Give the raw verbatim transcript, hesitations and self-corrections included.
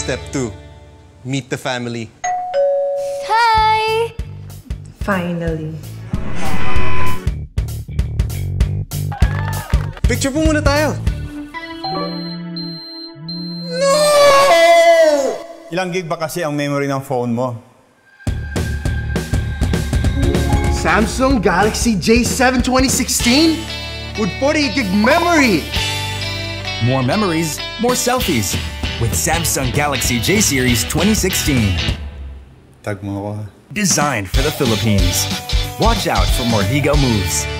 step two. Meet the family. Hi! Finally. Picture po muna tayo. No! Ilang gig ba kasi ang memory ng phone mo? Samsung Galaxy J seven twenty sixteen with forty-eight gig memory. More memories, more selfies with Samsung Galaxy J Series twenty sixteen. Tag mo ako. Designed for the Philippines. Watch out for more Ligaw moves.